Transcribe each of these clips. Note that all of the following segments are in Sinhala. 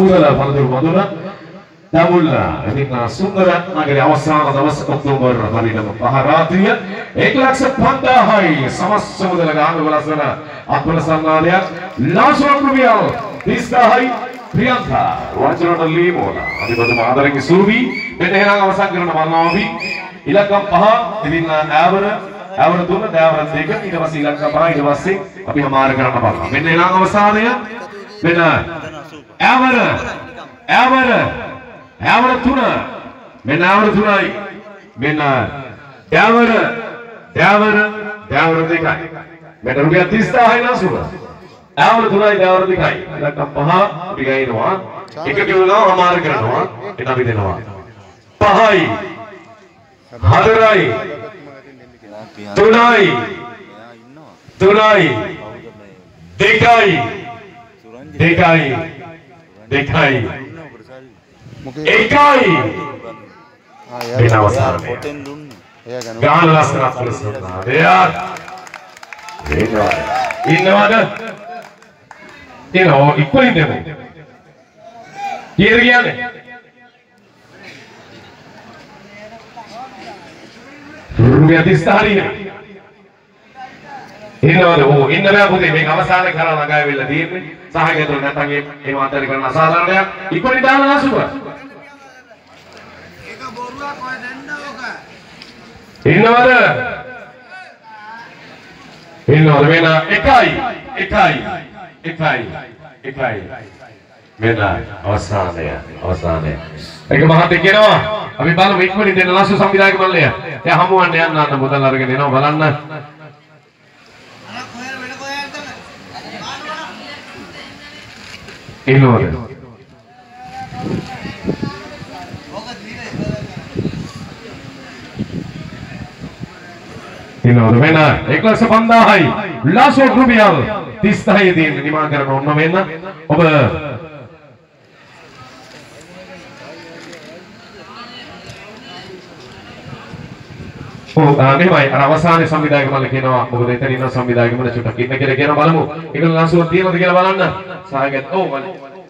Sungguhlah Fadlul Madura Damullah ini sungguhlah nagari awasana dawas Oktober hari dalam paharatiya 1,10,000 pandahai samas samudra gaanu balasana Abdul Sannalia langsung rupiah distahai Priyanka wajrana limola adi badu maadaring subi beteherang awasan karena malnawi ilakam paha idina awara tuna awara deka ඊට පස්සේ ඉලක්ක පහ ඊට පස්සේ අපි හමාර කරන්න බලනවා මෙන්න එනං අවසානය මෙන්න අවර තුන මෙන්න අවර තුනයි මෙන්න අවර දෙකයි මෙන්න රුපියල් 30000යි නාසුර අවර තුනයි අවර දෙකයි ඉලක්ක පහ අපි ගයිනවා එක කිව්වම හමාර කරනවා එතන අපි දෙනවා පහයි හතරයි tunai dekai ekai binawasar gan lasna pulusna ya innawada ikkoli demo kiyada kiyanne rupiah 300 harinya ඉන්න බෑ පුතේ මේක අවසාන කරලා ළඟයි වෙලා තියෙන්නේ සහායකතුල නැත්නම් ඒ මාතර කරන අසාධාරණයක් ඉක්මනින් දාලා නාසුව ඒක බොරුවක් ඔය දෙන්න ඕක ඉන්නවද මෙන්න එකයි මෙන්න අවසානය ඒක මහත් කියනවා අපි බලමු ඉක්මනින් දෙන්න නාසුව සංවිධායක මල්ලය එයා හමුවන්න යන්න මුදල් අරගෙන එනවා බලන්න Inore. Inore mena 1,5000යි ලාසෝ රුපියල් 36 දී නිමා කරන ඔන්න මෙන්න ඔබ මෙහෙමයි අර අවසානයේ සංවිධායක මල්ල කියනවා මොකද එතන ඉන්න සංවිධායක මල්ල චුට්ටක් ඉන්න කියලා කියනවා බලමු ඒක ලාසුවක් තියෙනවද කියලා බලන්න සහායකත් ඔව් බලන්න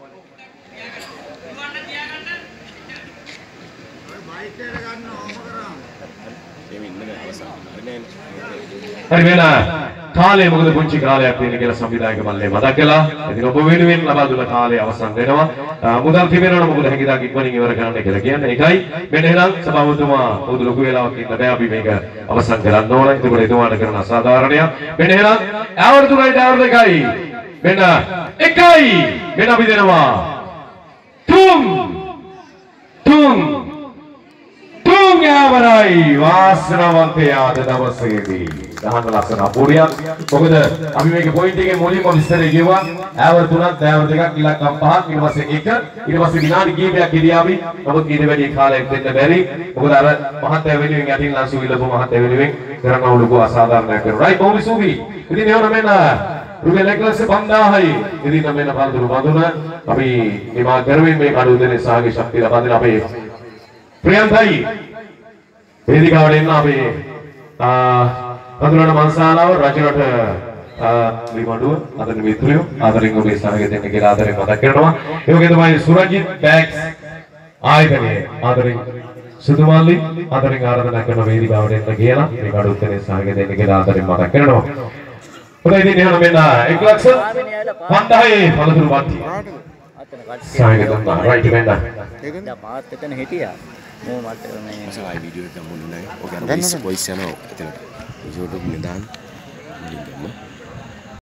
හරි වෙන කාලේ මොකද පුංචි කාලයක් තියෙන කියලා සංවිධායක මල්ලේ මතක් කළා. ඉතින් ඔබ වෙනුවෙන් ලබා දුන්න කාලය අවසන් වෙනවා. මුදල් තිබෙනවනේ මොකද හැකියාවක් ඉක්මනින් ඉවර කරන්න කියලා කියන්නේ. ඒකයි මෙන්න එහෙනම් සභාපතිතුමා පොදු ලොකු වෙලාවක් ඉන්න බෑ අපි මේක අවසන් කරන්න ඕන. ඒකෝට එතුමාට කරන අසාධාරණයක්. මෙන්න එහෙනම් අවුරුදු තුනයි අවුරුදු දෙකයි. මෙන්න එකයි. මෙන්න අපි දෙනවා. තුන් යාවරයි වාසනාවන්තයා අද දවසේදී දහන ලස්සන අපූර්යයක් මොකද අපි මේකේ පොයින්ට් එකේ මුලින්ම විස්තරය කියුවා අවුරුදු තුනක් අවුරුදු දෙකක් ඉලක්කම් පහක් ඊට පස්සේ එක ඊට පස්සේ විනාඩි කීපයක් ඉරියාවි නමුත් ඊට වැඩි කාලයක් දෙන්න බැරි මොකද අර මහත්ය වෙනුවෙන් යටින් ලංසු විලපු මහත්ය වෙනුවෙන් කරන උලුකෝ අසාධාරණයක් කරනවා රයිට් බොහොම සුවි ඉතින් ඒවන මෙන්න රුපියල් 1,5000යි ඉතින් මෙන්න පන්දුරු බඳුන අපි නිමා කරමින් මේ කඩුව දෙනේ සාගේ ශක්තිය ලබා දෙන අපේ ප්‍රියන්තයි වේදිකාවට එන්න අපේ කඳුරණ මන්සාලාව රජරට ලිමඩුව අතන මිත්‍රයෝ ආදරෙන් ඔබේ සහාය දෙන්න කියලා ආදරෙන් මතක් කරනවා ඒ වගේ තමයි සුරජිත් බෑග්ස් ආයතනයේ ආදරෙන් සුදුමල්ලි ආදරෙන් ආරාධනා කරන වේදිකාවට එන්න කියලා මේ කඩුව දෙනේ සහාය දෙන්න කියලා ආදරෙන් මතක් කරනවා හොඳයි ඉතින් එහෙනම් මෙන්න 1,50,000 පළතුරු වට්ටි සහාය දුන්නා රයිට් වෙන්න දැන් මාත් එතන හිටියා mau mati orang yang salah video yang mau nunai, oke, voice channel, itu, video itu mendan, link